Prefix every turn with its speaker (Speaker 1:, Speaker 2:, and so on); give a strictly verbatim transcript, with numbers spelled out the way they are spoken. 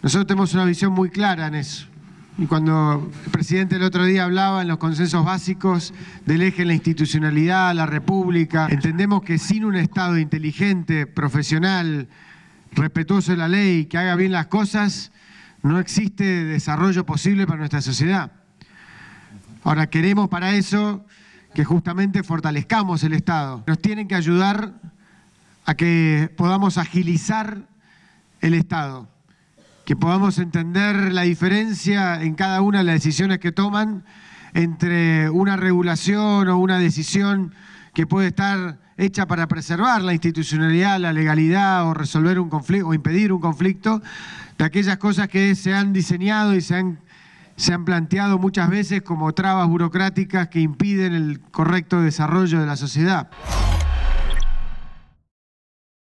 Speaker 1: Nosotros tenemos una visión muy clara en eso. Y cuando el presidente el otro día hablaba en los consensos básicos del eje en la institucionalidad, la república, entendemos que sin un Estado inteligente, profesional, respetuoso de la ley, que haga bien las cosas, no existe desarrollo posible para nuestra sociedad. Ahora queremos para eso que justamente fortalezcamos el Estado. Nos tienen que ayudar a que podamos agilizar el Estado, que podamos entender la diferencia en cada una de las decisiones que toman entre una regulación o una decisión que puede estar hecha para preservar la institucionalidad, la legalidad o resolver un conflicto o impedir un conflicto, de aquellas cosas que se han diseñado y se han, se han planteado muchas veces como trabas burocráticas que impiden el correcto desarrollo de la sociedad.